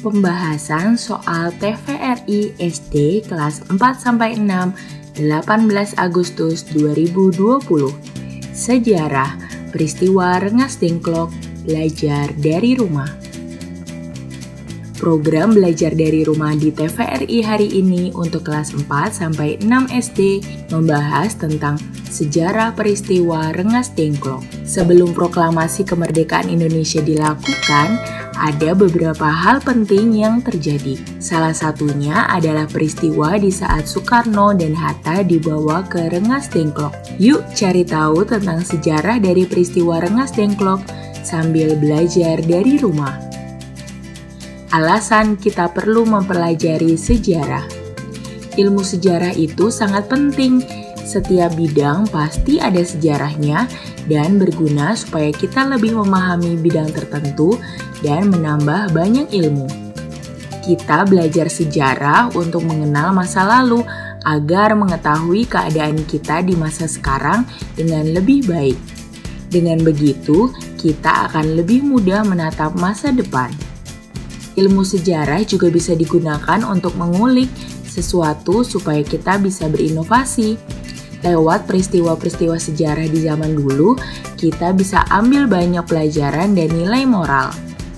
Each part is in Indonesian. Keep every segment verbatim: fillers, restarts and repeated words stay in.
pembahasan soal T V R I S D kelas empat sampai enam delapan belas Agustus dua ribu dua puluh. Sejarah peristiwa Rengas Dengklok, belajar dari rumah. Program belajar dari rumah di T V R I hari ini untuk kelas empat sampai enam S D membahas tentang sejarah peristiwa Rengas Dengklok. Sebelum proklamasi kemerdekaan Indonesia dilakukan, ada beberapa hal penting yang terjadi. Salah satunya adalah peristiwa di saat Soekarno dan Hatta dibawa ke Rengas Dengklok. Yuk cari tahu tentang sejarah dari peristiwa Rengas Dengklok sambil belajar dari rumah. Alasan kita perlu mempelajari sejarah. Ilmu sejarah itu sangat penting. Setiap bidang pasti ada sejarahnya dan berguna supaya kita lebih memahami bidang tertentu dan menambah banyak ilmu. Kita belajar sejarah untuk mengenal masa lalu agar mengetahui keadaan kita di masa sekarang dengan lebih baik. Dengan begitu, kita akan lebih mudah menatap masa depan. Ilmu sejarah juga bisa digunakan untuk mengulik sesuatu supaya kita bisa berinovasi. Lewat peristiwa-peristiwa sejarah di zaman dulu, kita bisa ambil banyak pelajaran dan nilai moral.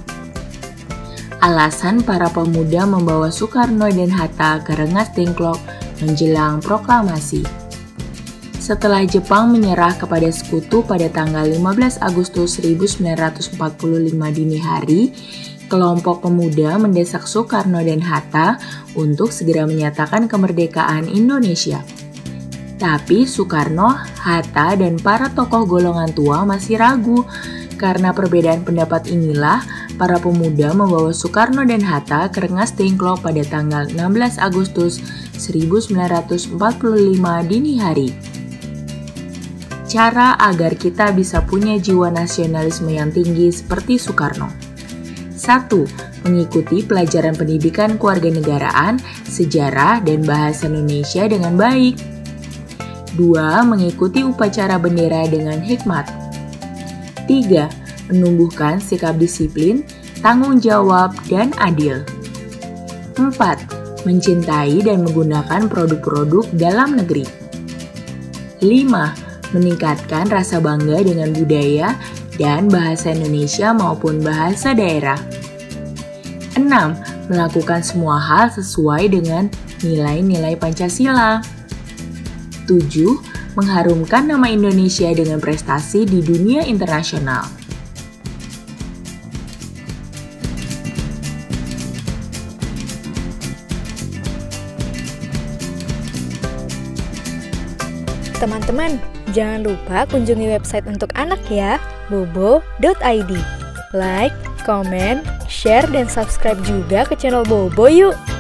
Alasan para pemuda membawa Soekarno dan Hatta ke Rengas Dengklok menjelang proklamasi. Setelah Jepang menyerah kepada sekutu pada tanggal lima belas Agustus seribu sembilan ratus empat puluh lima dini hari, kelompok pemuda mendesak Soekarno dan Hatta untuk segera menyatakan kemerdekaan Indonesia. Tapi Soekarno, Hatta, dan para tokoh golongan tua masih ragu. Karena perbedaan pendapat inilah, para pemuda membawa Soekarno dan Hatta ke Rengas Dengklok pada tanggal enam belas Agustus seribu sembilan ratus empat puluh lima dini hari. Cara agar kita bisa punya jiwa nasionalisme yang tinggi seperti Soekarno. satu. Mengikuti pelajaran pendidikan kewarganegaraan, sejarah, dan bahasa Indonesia dengan baik. dua. Mengikuti upacara bendera dengan hikmat. tiga. Menumbuhkan sikap disiplin, tanggung jawab, dan adil. empat. Mencintai dan menggunakan produk-produk dalam negeri. lima. Meningkatkan rasa bangga dengan budaya dan bahasa Indonesia maupun bahasa daerah. enam. Melakukan semua hal sesuai dengan nilai-nilai Pancasila. tujuh. Mengharumkan nama Indonesia dengan prestasi di dunia internasional. Teman-teman, jangan lupa kunjungi website untuk anak ya, bobo dot i d. Like, comment, share, dan subscribe juga ke channel Bobo yuk!